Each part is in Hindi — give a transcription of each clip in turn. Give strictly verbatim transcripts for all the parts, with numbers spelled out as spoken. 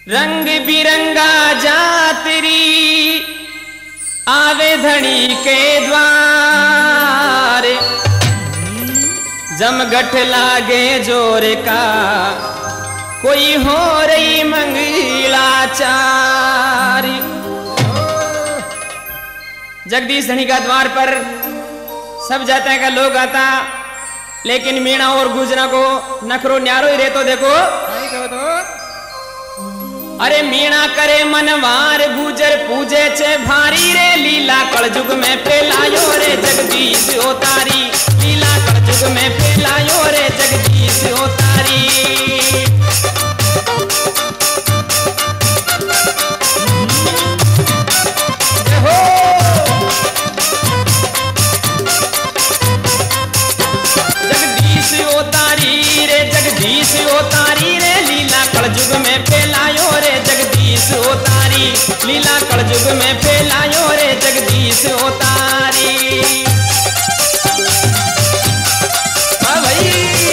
रंग बिरंगा जातरी आवे धनी के द्वार, जमगठ लागे जोर का कोई हो रही मंगलाचारी। जगदीश धनी का द्वार पर सब जाता का लोग आता, लेकिन मीणा और गुजरा को नखरो न्यारो ही रहे। तो देखो अरे मीणा करे मनवार गुजर पूजे छे भारी रे, लीला कलयुग में फैलायो रे जगदीश ओतारी, लीला कलयुग में फैलायो रे जगदीश ओतारी। जगदीश ओतारी रे जगदीश ओतारी रे, लीला कलयुग में फैलायो रे जगदीश ओतारी, लीला कलयुग में फैलायो रे जगदीश ओतारी। हाँ भाई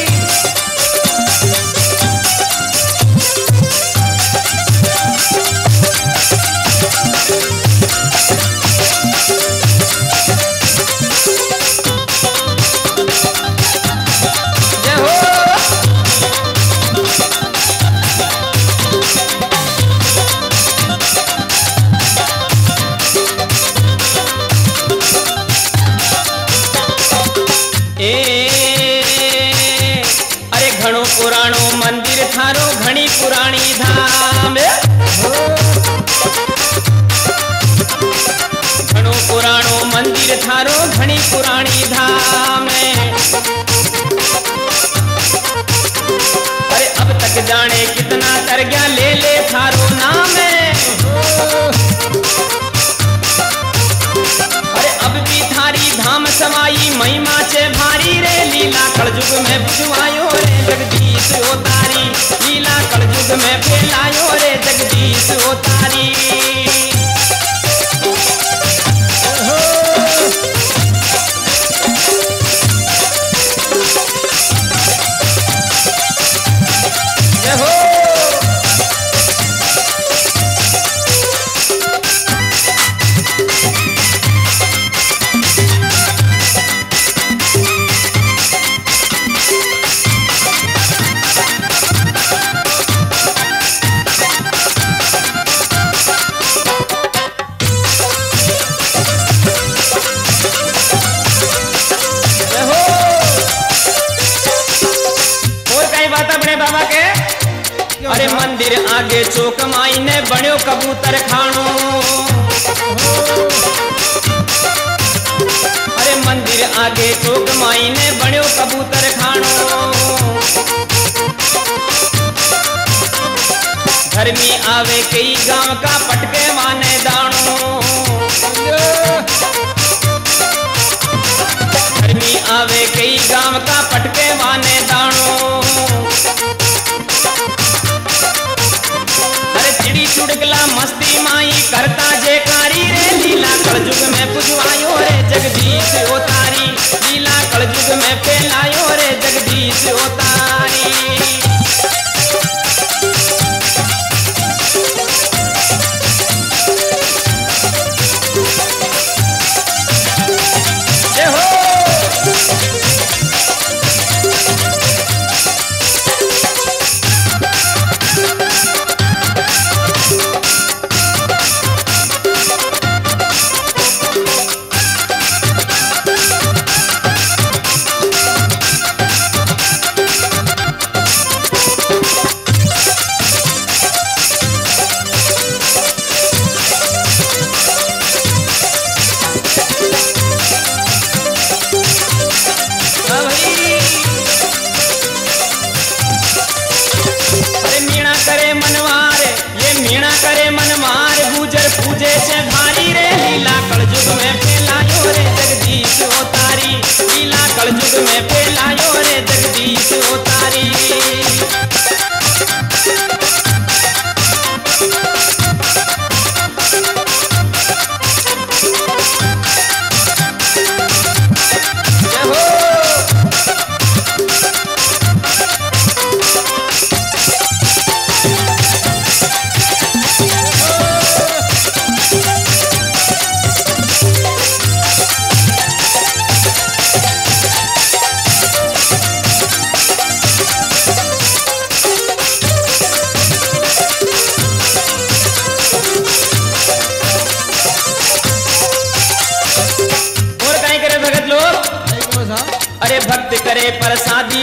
पुराणो मंदिर थारो घणी पुरानी धाम, घणो पुराणो मंदिर थारो घणी पुरानी धाम। अरे अब तक जाने कितना कर गया ले ले थारो नाम, अरे अब भी थारी धाम समाई महिमा चे भारी रे, लीला कलयुग में बुझवायो रे जगदीश ओतारी, लीला कलयुग में फैलायो रे जगदीश ओतारी। अरे मंदिर आगे चौक माई ने बण्यो कबूतर खानो, अरे मंदिर आगे चौक माई ने बण्यो कबूतर खानो। घर में आवे कई गांव का पटके माने दानो, घर में आवे कई गांव का पटके माने दानो। चुड़गला मस्ती माई करता जयकारी रे, लीला कलयुग में पुजवायो रे जगदीश ओतारी, लीला कलयुग में फैलायो रे जगदीश ओतारी।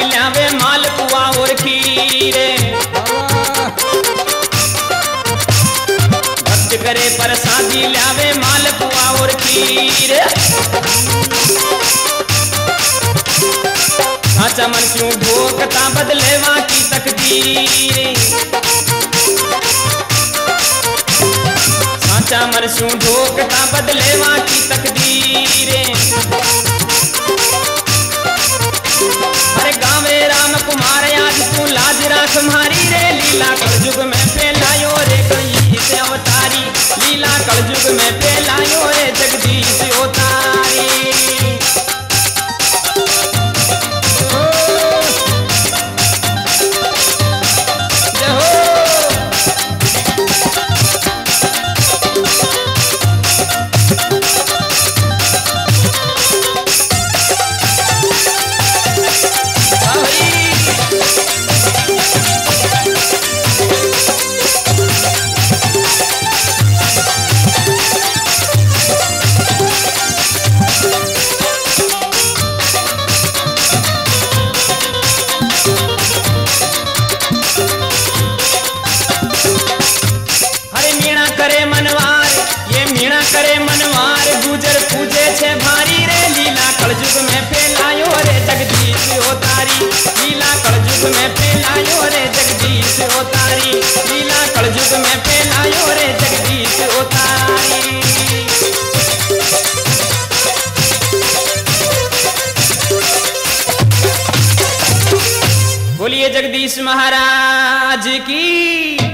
लावे मालपुआ और खीर। भक्त करे प्रसादी लावे मालपुआ और खीर। साचा मन क्यों ढोकता बदलेवा की तकदीर। साचा मन क्यों ढोकता बदलेवा की तकदीर। अरे गावे राम कुमार आज तू लाज राख मारी रे। लीला कलयुग में फैलायो रे कहीं से अवतारी। लीला कलयुग में फैलायो रे जगदीश अवतारी। करे मनवार गुजर पूजे छे भारी रे। लीला कलयुग में फैलायो रे जगदीश अवतारी। लीला कलयुग में फैलायो रे जगदीश अवतारी। लीला कलयुग में फैलायो रे जगदीश अवतारी। बोलिए जगदीश महाराज की।